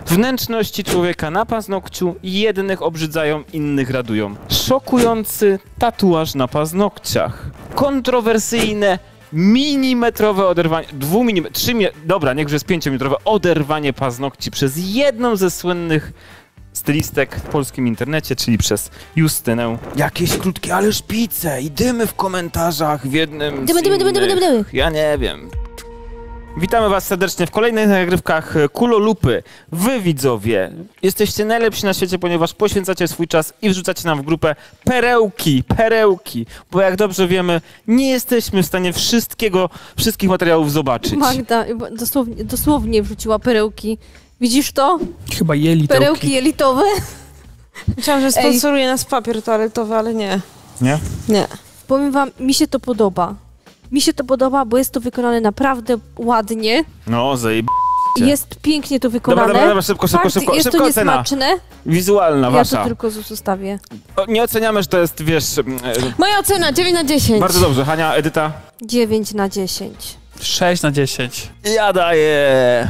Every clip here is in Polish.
Wnętrzności człowieka na paznokciu jednych obrzydzają, innych radują. Szokujący tatuaż na paznokciach. Kontrowersyjne, milimetrowe oderwanie, 2 mm, 3 mm, dobra, niech już jest 5-milimetrowe oderwanie paznokci przez jedną ze słynnych stylistek w polskim internecie, czyli przez Justynę. Jakieś krótkie, ale szpice i dymy w komentarzach w jednym Dymy. Ja nie wiem. Witamy was serdecznie w kolejnych nagrywkach Kulolupy. Wy, widzowie, jesteście najlepsi na świecie, ponieważ poświęcacie swój czas i wrzucacie nam w grupę perełki, bo jak dobrze wiemy, nie jesteśmy w stanie wszystkich materiałów zobaczyć. Magda dosłownie wrzuciła perełki. Widzisz to? Chyba jelitołki. Perełki jelitowe. Myślałam, że sponsoruje nas papier toaletowy, ale nie. Nie? Nie. Powiem wam, mi się to podoba. Mi się to podoba, bo jest to wykonane naprawdę ładnie. No, Jest pięknie to wykonane. Dobra, szybko, Jest to ocena. niesmaczne. Wizualna wasza. Ja to tylko zostawię. Nie oceniamy, że to jest, wiesz... Moja ocena 9 na 10. Bardzo dobrze. Hania, Edyta? 9 na 10. 6 na 10. Ja daję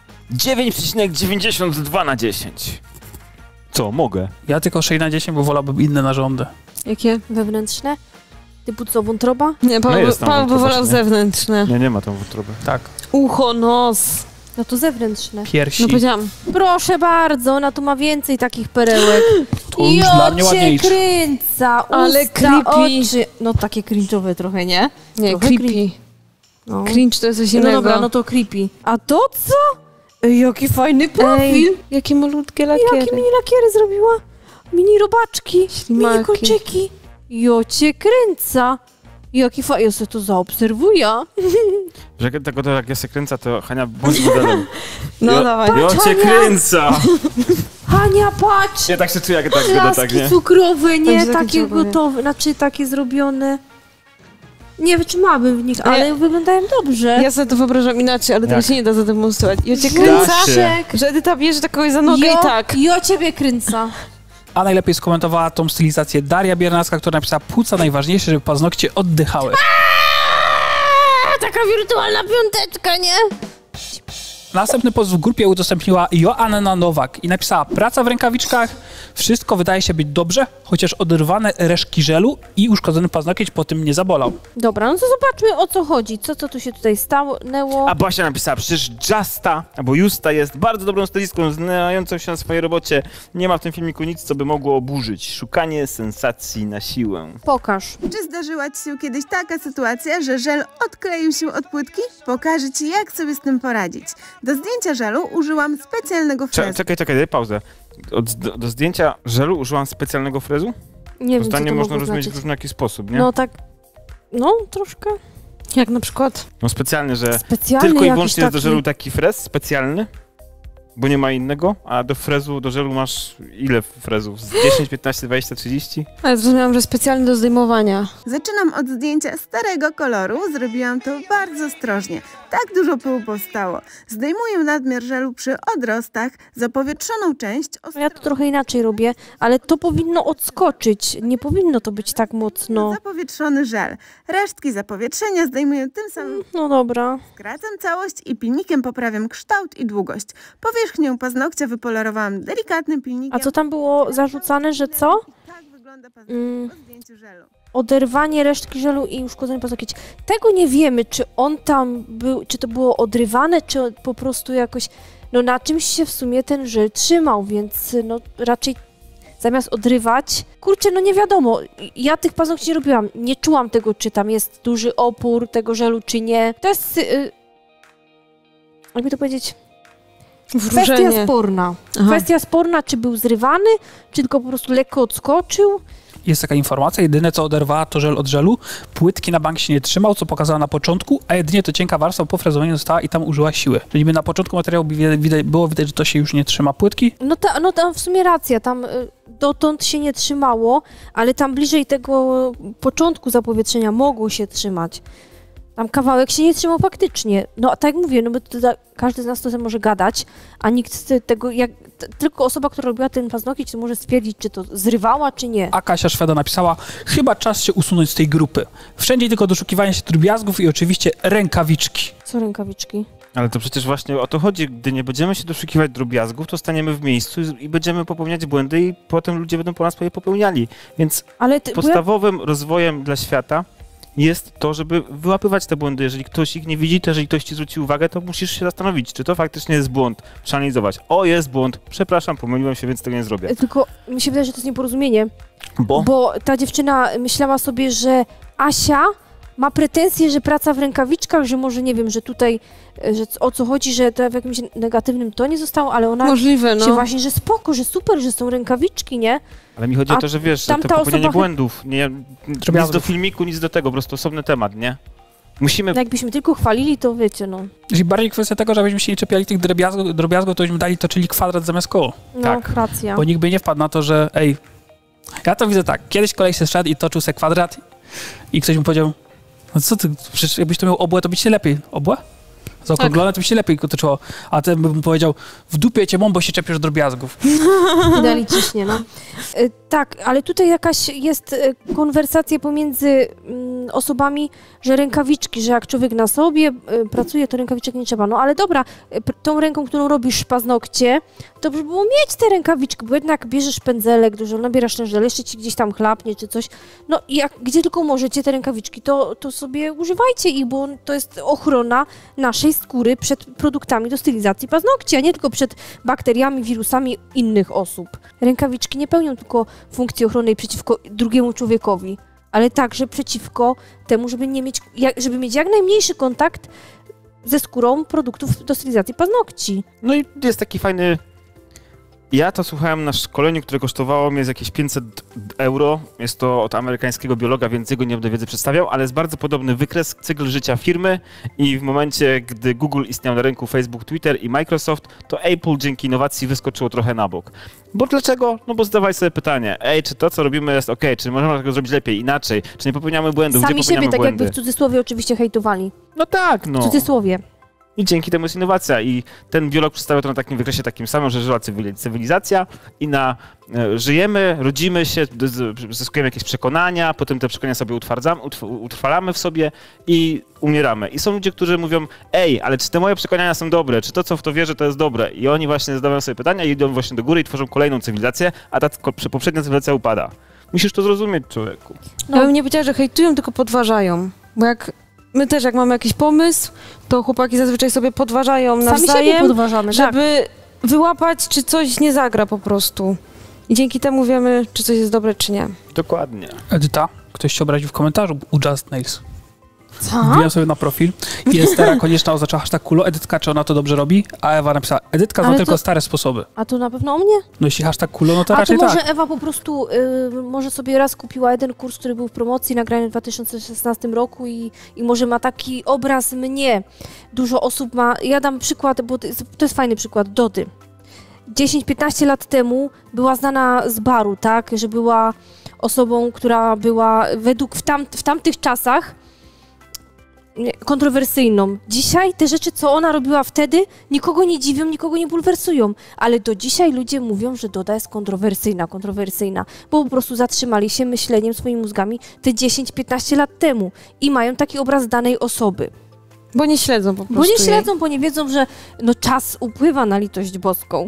9,92 na 10. Co, mogę? Ja tylko 6 na 10, bo wolałbym inne narządy. Jakie? Wewnętrzne? Typu co, wątroba? Nie, Paweł jest tam by wątroba, wolał nie? zewnętrzne. Nie ma tam wątroby. Tak. Ucho, nos. No to zewnętrzne. Piersi. No powiedziałam. Proszę bardzo, ona tu ma więcej takich perełek. To już dla mnie ładniejsze. kręca, usta, Ale creepy. oczy. No takie cringe'owe trochę, nie? Nie, Trochę creepy. No. Cringe to jest coś No innego. dobra, no to creepy. A to co? Ej, jaki fajny profil. Jakie malutkie lakiery. Jakie mini lakiery zrobiła? Mini robaczki, Ślimaki. mini kolczyki. Jo cię kręca. Jaki fajny, ja sobie to zaobserwuję. Że tego, jak ja się kręcę, to Hania, bądź modelem. No dawaj. Ja cię Hania! kręca! Hania, patrz! Ja tak się czuję, jak tak będę, tak, Laski nie? cukrowe, nie? Będzie takie Takie cukrowe. gotowe, znaczy takie zrobione. Nie wytrzymałabym w nich, A ja- ale wyglądają dobrze. Ja sobie to wyobrażam inaczej, ale tego Jak? się nie da zademonstrować. Ja cię Da kręcę, się. że Edyta bierze takoś za nogę i tak. Jo ciebie kręca. A najlepiej skomentowała tą stylizację Daria Biernacka, która napisała: płuca najważniejsze, żeby paznokcie oddychały. A taka wirtualna piąteczka, nie? Następny post w grupie udostępniła Joanna Nowak i napisała: praca w rękawiczkach, wszystko wydaje się być dobrze, chociaż oderwane resztki żelu i uszkodzony paznokieć po tym nie zabolał. Dobra, no to zobaczmy, o co chodzi. Co tu się tutaj stanęło? A Basia napisała, przecież Justa jest bardzo dobrą stylistką, znającą się na swojej robocie. Nie ma w tym filmiku nic, co by mogło oburzyć. Szukanie sensacji na siłę. Pokaż. Czy zdarzyła ci się kiedyś taka sytuacja, że żel odkleił się od płytki? Pokażę ci, jak sobie z tym poradzić. Do zdjęcia żelu użyłam specjalnego frezu. Czekaj, daj pauzę. Do zdjęcia żelu użyłam specjalnego frezu? Nie wiem, co Zdanie to można mogło rozumieć w znaczyć. różny jakiś sposób, nie? No tak, no troszkę. Jak na przykład? No specjalnie, że Specjalny tylko i jakiś wyłącznie jest do taki... żelu taki frez specjalny, bo nie ma innego, a do żelu masz ile frezów? Z 10, 15, 20, 30? Ale zrozumiałam, że specjalnie do zdejmowania. Zaczynam od zdjęcia starego koloru. Zrobiłam to bardzo ostrożnie. Tak dużo pyłu powstało. Zdejmuję nadmiar żelu przy odrostach, zapowietrzoną część. Ja to trochę inaczej robię, ale to powinno odskoczyć. Nie powinno to być tak mocno. Zapowietrzony żel. Resztki zapowietrzenia zdejmuję tym samym. No dobra. Skracam całość i pilnikiem poprawiam kształt i długość. Powierzchnię paznokcia wypolerowałam delikatnym pilnikiem. A co tam było zarzucane, że co? Tak wygląda paznokcie po zdjęciu żelu. Oderwanie resztki żelu i uszkodzenie paznokieć. Tego nie wiemy, czy on tam był, czy to było odrywane, czy po prostu jakoś, no na czymś się w sumie ten żel trzymał, więc no raczej zamiast odrywać, kurczę, no nie wiadomo, ja tych paznokci nie robiłam, nie czułam tego, czy tam jest duży opór tego żelu, czy nie. To jest, jakby to powiedzieć, kwestia Wróżenie. sporna. Aha. Kwestia sporna, czy był zrywany, czy tylko po prostu lekko odskoczył. Jest taka informacja, jedyne co oderwała to żel od żelu, płytki na bank się nie trzymał, co pokazała na początku, a jedynie to cienka warstwa po frezowaniu została i tam użyła siły. Czyli niby na początku materiału było widać, że to się już nie trzyma płytki. No tam w sumie racja, tam dotąd się nie trzymało, ale tam bliżej tego początku zapowietrzenia mogło się trzymać. Tam kawałek się nie trzymał faktycznie. No a tak jak mówię, no bo każdy z nas to sobie może gadać, a nikt tego, tylko osoba, która robiła ten paznokieć, to może stwierdzić, czy to zrywała, czy nie. A Kasia Szweda napisała: chyba czas się usunąć z tej grupy. Wszędzie tylko doszukiwanie się drobiazgów i oczywiście rękawiczki. Co rękawiczki? Ale to przecież właśnie o to chodzi. Gdy nie będziemy się doszukiwać drobiazgów, to staniemy w miejscu i będziemy popełniać błędy i potem ludzie będą po nas je popełniali. Więc Ale podstawowym rozwojem dla świata jest to, żeby wyłapywać te błędy. Jeżeli ktoś ich nie widzi, to jeżeli ktoś ci zwróci uwagę, to musisz się zastanowić, czy to faktycznie jest błąd. Przeanalizować. O, jest błąd. Przepraszam, pomyliłem się, więc tego nie zrobię. Tylko mi się wydaje, że to jest nieporozumienie. Bo? Bo ta dziewczyna myślała sobie, że Asia ma pretensje, że praca w rękawiczkach, że może, nie wiem, że tutaj, że o co chodzi, że to w jakimś negatywnym tonie zostało, ale ona Możliwe, no. się właśnie, że spoko, że super, że są rękawiczki, nie? Ale mi chodzi o to, że wiesz, że to tamta popełnianie osoba- błędów, nic do filmiku, nic do tego, po prostu osobny temat, nie? Musimy... No jakbyśmy tylko chwalili, to wiecie, no. Czyli bardziej kwestia tego, żebyśmy się nie czepiali tych drobiazgów, to byśmy dali to, czyli kwadrat zamiast koło. No, Tak. racja. Bo nikt by nie wpadł na to, że ja to widzę tak, kiedyś kolej się szedł i toczył se kwadrat i ktoś mu powiedział, no co ty, przecież jakbyś to miał obłę, to by ci się lepiej. Obłę? Zaokrąglone, to by się lepiej toczyło. A ten by mu powiedział, w dupie cię mam, bo się czepiesz drobiazgów. Idealicznie, no. Tak, ale tutaj jakaś jest konwersacja pomiędzy osobami, że rękawiczki, że jak człowiek na sobie pracuje, to rękawiczek nie trzeba. No ale dobra, tą ręką, którą robisz paznokcie, to by było mieć te rękawiczki, bo jednak bierzesz pędzelek, dużo nabierasz ten żel, jeszcze ci gdzieś tam chlapnie czy coś. No i gdzie tylko możecie te rękawiczki, to sobie używajcie ich, bo to jest ochrona naszej skóry przed produktami do stylizacji paznokci, a nie tylko przed bakteriami, wirusami innych osób. Rękawiczki nie pełnią tylko funkcji ochronnej przeciwko drugiemu człowiekowi, ale także przeciwko temu, żeby mieć jak najmniejszy kontakt ze skórą produktów do stylizacji paznokci. No i jest taki fajny... Ja to słuchałem na szkoleniu, które kosztowało mnie z jakieś 500 euro. Jest to od amerykańskiego biologa, więc jego nie będę wiedzy przedstawiał, ale jest bardzo podobny wykres, cykl życia firmy i w momencie, gdy Google istniał na rynku, Facebook, Twitter i Microsoft, to Apple dzięki innowacji wyskoczyło trochę na bok. Bo dlaczego? No bo zdawaj sobie pytanie, czy to, co robimy jest okej, czy możemy tego zrobić lepiej, inaczej, czy nie popełniamy błędów, Sami gdzie popełniamy siebie tak błędy? jakby w cudzysłowie oczywiście hejtowali. No tak, no. W cudzysłowie. I dzięki temu jest innowacja. I ten biolog przedstawia to na takim wykresie takim samym, że żyła cywilizacja i żyjemy, rodzimy się, zyskujemy jakieś przekonania, potem te przekonania sobie utrwalamy w sobie i umieramy. I są ludzie, którzy mówią, ale czy te moje przekonania są dobre, czy to, co w to wierzę, to jest dobre? I oni właśnie zadają sobie pytania i idą właśnie do góry i tworzą kolejną cywilizację, a ta poprzednia cywilizacja upada. Musisz to zrozumieć, człowieku. Ja bym nie powiedziała, że hejtują, tylko podważają. Bo my też, jak mamy jakiś pomysł, to chłopaki zazwyczaj sobie podważają Sami siebie nawzajem, podważamy, żeby wyłapać, czy coś nie zagra po prostu. I dzięki temu wiemy, czy coś jest dobre, czy nie. Dokładnie. Edyta, ktoś się obraził w komentarzu u Just Nails. Co? Wbijam sobie na profil i Estera Konieczna oznaczyła hashtag kulo. Edytka, czy ona to dobrze robi? A Ewa napisała, Edytka zna Ale tylko to- stare sposoby. A to na pewno o mnie? No jeśli hashtag kulo, no to A to raczej może tak. Ewa po prostu, może sobie raz kupiła jeden kurs, który był w promocji, nagrany w 2016 roku i może ma taki obraz mnie. Dużo osób ma, ja dam przykład, bo to jest fajny przykład, Dody. 10-15 lat temu była znana z baru, tak, że była osobą, która była według w tamtych czasach kontrowersyjną. Dzisiaj te rzeczy, co ona robiła wtedy, nikogo nie dziwią, nikogo nie bulwersują, ale do dzisiaj ludzie mówią, że Doda jest kontrowersyjna, bo po prostu zatrzymali się myśleniem swoimi mózgami te 10-15 lat temu i mają taki obraz danej osoby. Bo nie śledzą po prostu Bo nie jej. śledzą, bo nie wiedzą, że czas upływa na litość boską.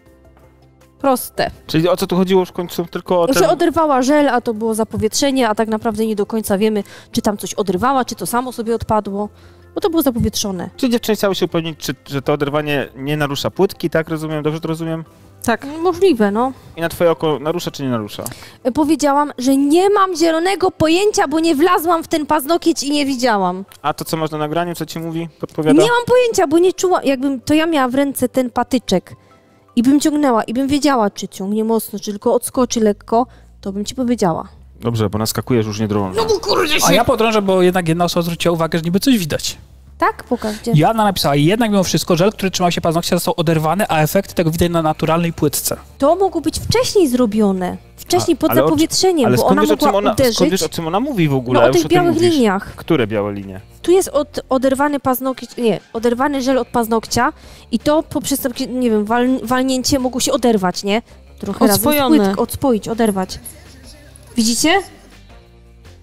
Proste. Czyli o co tu chodziło w końcu? Tylko o Że oderwała żel, a to było zapowietrzenie, a tak naprawdę nie do końca wiemy, czy tam coś odrywała, czy to samo sobie odpadło, bo to było zapowietrzone. Czy dziewczyny chciały się upewnić, że to oderwanie nie narusza płytki, tak rozumiem? Dobrze to rozumiem? Tak. Możliwe, no. I na twoje oko narusza czy nie narusza? Powiedziałam, że nie mam zielonego pojęcia, bo nie wlazłam w ten paznokieć i nie widziałam. A to, co masz na nagraniu, co ci mówi, podpowiada? Nie mam pojęcia, bo nie czułam, to ja miała w ręce ten patyczek i bym ciągnęła i bym wiedziała, czy ciągnie mocno, czy tylko odskoczy lekko, to bym ci powiedziała. Dobrze, bo naskakujesz już nie drążą. A ja podrążę, bo jednak jedna osoba zwróciła uwagę, że niby coś widać. Tak? Pokaż gdzie. Joanna napisała, jednak mimo wszystko żel, który trzymał się paznokcia, został oderwany, a efekty tego widać na naturalnej płytce. To mogło być wcześniej zrobione. Wcześniej pod ale zapowietrzeniem, Ale bo skąd ona wiesz, o czym mogła uderzyć. skąd wiesz, o czym ona mówi w ogóle? No o Już tych tym białych mówisz. liniach. Które białe linie? Tu jest oderwany paznokieć, oderwany żel od paznokcia i to poprzez takie, nie wiem, walnięcie mogło się oderwać, nie? Trochę Odspojone. razem odspoić, oderwać. Widzicie?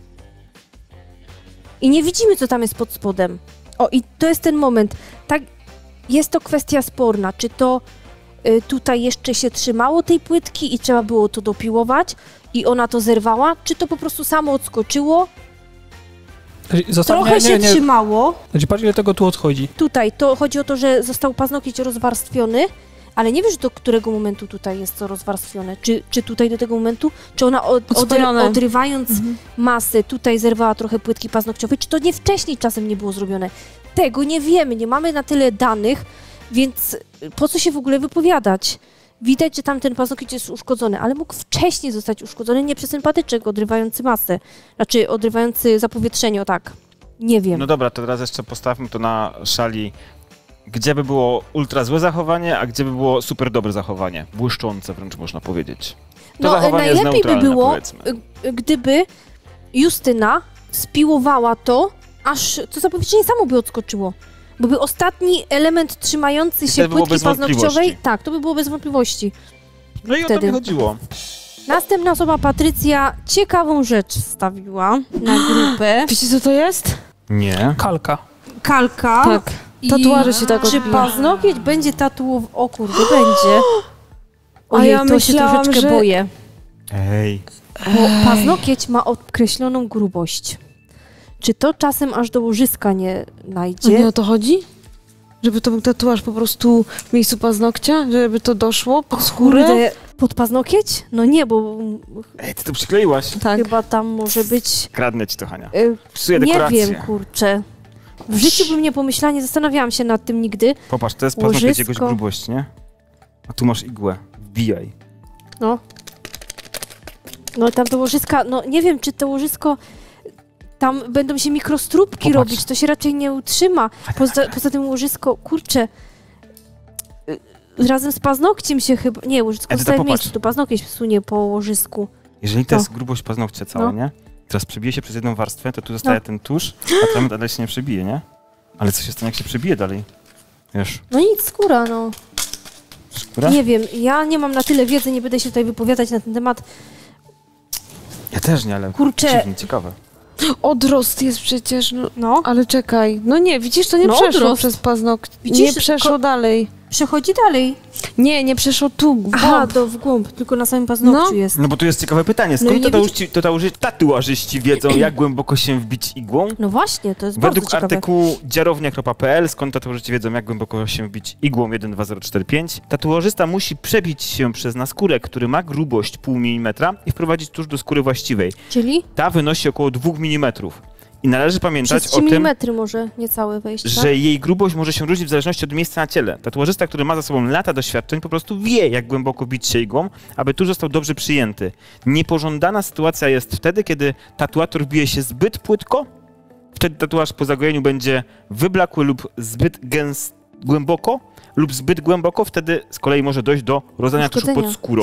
I nie widzimy, co tam jest pod spodem. O, i to jest ten moment. Tak, jest to kwestia sporna, czy to tutaj jeszcze się trzymało tej płytki i trzeba było to dopiłować i ona to zerwała, czy to po prostu samo odskoczyło, trochę się trzymało. Znaczy, patrz, ile tego tu odchodzi. Tutaj, to chodzi o to, że został paznokieć rozwarstwiony, ale nie wiesz, do którego momentu tutaj jest to rozwarstwione. Czy tutaj do tego momentu, czy ona odrywając masę tutaj zerwała trochę płytki paznokciowej, czy to nie wcześniej czasem nie było zrobione. Tego nie wiemy, nie mamy na tyle danych, więc po co się w ogóle wypowiadać? Widać, że tamten paznokieć jest uszkodzony, ale mógł wcześniej zostać uszkodzony nie przez ten patyczek odrywający masę, znaczy odrywający zapowietrzenie, o tak. Nie wiem. No dobra, to teraz jeszcze postawmy to na szali, gdzie by było ultra złe zachowanie, a gdzie by było super dobre zachowanie. Błyszczące wręcz można powiedzieć. To zachowanie jest najlepiej by było, powiedzmy. gdyby Justyna spiłowała to, aż to zapowietrzenie samo by odskoczyło. Bo by ostatni element trzymający się płytki paznokciowej, tak, to by było bez wątpliwości. No i o to mi chodziło. Następna osoba, Patrycja, ciekawą rzecz wstawiła na grupę. Wiecie, co to jest? Nie. Kalka. Tak. Tatuaże się tak Czy odbija. paznokieć będzie tatuował? O kurde, będzie. Ojej, ja to się troszeczkę boję. Ej. Bo paznokieć ma określoną grubość. Czy to czasem aż do łożyska nie najdzie? Nie o to chodzi? Żeby to był tatuaż po prostu w miejscu paznokcia? Żeby to doszło pod skórę? Kurde, pod paznokieć? No nie, bo Ej, ty to przykleiłaś. Tak. chyba tam może być... Kradnę ci to, Hania. Nie Psuję dekorację. wiem, kurczę. W życiu bym nie pomyślała, nie zastanawiałam się nad tym nigdy. Popatrz, to jest paznokieć Łożysko. jakiegoś grubość, nie? A tu masz igłę. Wbijaj. No tam to łożyska, no nie wiem, czy to łożysko... Tam będą się mikrostrubki Popatrz. robić, to się raczej nie utrzyma. Poza tym łożysko, kurczę, razem z paznokciem się chyba... Nie, łożysko Edyta, zostaje w popatrz. miejscu, to paznokieć sunie po łożysku. Jeżeli to jest grubość paznokcia całe, nie? Teraz przebije się przez jedną warstwę, to tu zostaje ten tusz, a tam dalej się nie przebije, nie? Ale co się stanie, jak się przebije dalej? Wiesz, No nic, skóra, no. skóra? Nie wiem, ja nie mam na tyle wiedzy, nie będę się tutaj wypowiadać na ten temat. Ja też nie, ale Kurczę. dziwnie, ciekawe. Odrost jest przecież, no. No, Ale czekaj. No nie, widzisz, to nie No, przeszło odrost. przez paznokcie. Widzisz, Nie przeszło dalej. przechodzi dalej. Nie przeszło tu, w Aha, głąb. w głąb, tylko na samym paznokciu No. jest. No bo tu jest ciekawe pytanie, No i skąd nie tatuażyści wiedzą, jak głęboko się wbić igłą? No właśnie, to jest Według bardzo ciekawe. artykułu dziarownia.pl, skąd tatuażyści wiedzą, jak głęboko się wbić igłą 12045, tatuażysta musi przebić się przez naskórek, który ma grubość 0,5 mm i wprowadzić tuż do skóry właściwej. Czyli Ta wynosi około 2 mm. I należy pamiętać przez 3 o tym, mm może niecałe wejść, tak? że jej grubość może się różnić w zależności od miejsca na ciele. Tatuażysta, który ma za sobą lata doświadczeń, po prostu wie, jak głęboko bić się igłą, aby tuż został dobrze przyjęty. Niepożądana sytuacja jest wtedy, kiedy tatuator bije się zbyt płytko, wtedy tatuaż po zagojeniu będzie wyblakły lub zbyt głęboko, lub zbyt głęboko, wtedy z kolei może dojść do rozania tuszu Uszkodzenia. pod skórą.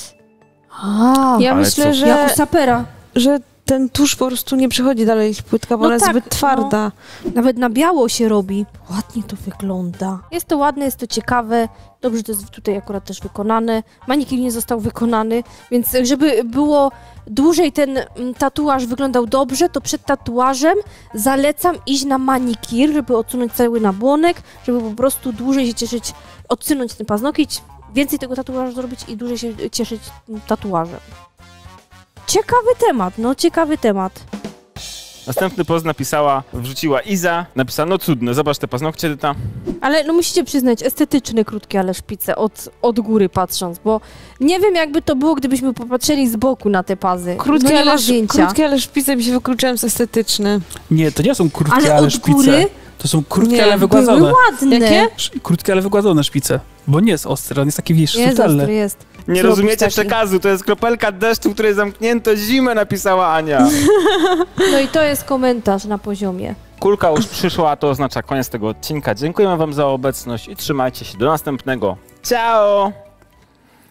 A, Ja Ale myślę, co? jak u sapera. że ten tusz po prostu nie przechodzi dalej płytka, bo No ona jest tak, zbyt twarda. Nawet na biało się robi. Ładnie to wygląda. Jest to ładne, jest to ciekawe. Dobrze, to jest tutaj akurat też wykonane. Manikir nie został wykonany, więc żeby było dłużej ten tatuaż wyglądał dobrze, to przed tatuażem zalecam iść na manikir, żeby odsunąć cały nabłonek, żeby po prostu dłużej się cieszyć, odsunąć ten paznokieć, więcej tego tatuażu zrobić i dłużej się cieszyć tatuażem. Ciekawy temat, no ciekawy temat. Następny post wrzuciła Iza, napisała, no cudne, zobacz te paznokcie, Edyta. Ale no musicie przyznać, estetyczne krótkie ale szpice, od góry patrząc, bo nie wiem jakby to było, gdybyśmy popatrzyli z boku na te pazy. Krótkie, no nie ma zdjęcia. krótkie, ale szpice mi się wykluczyłem z estetyczne. Nie, to nie są krótkie, Ale ale od szpice. góry To są krótkie, Nie, ale były wygładzone. ładne. Jakie? Krótkie, ale wygładzone szpice. Bo nie jest ostry, on jest taki, wiesz, Jest subtelny. ostry, jest. Nie Zrobić rozumiecie taki. przekazu, to jest kropelka deszczu, w której zamknięto zimę, napisała Ania. No i to jest komentarz na poziomie. Kulka już przyszła, a to oznacza koniec tego odcinka. Dziękujemy wam za obecność i trzymajcie się do następnego. Ciao!